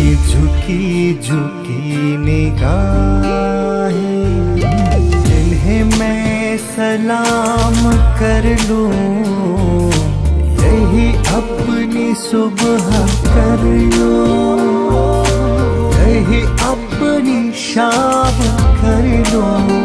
झुकी झुकी निगाहें, जिन्हें मैं सलाम कर लूं, यही अपनी सुबह कर लूं, यही अपनी शाम कर लूं।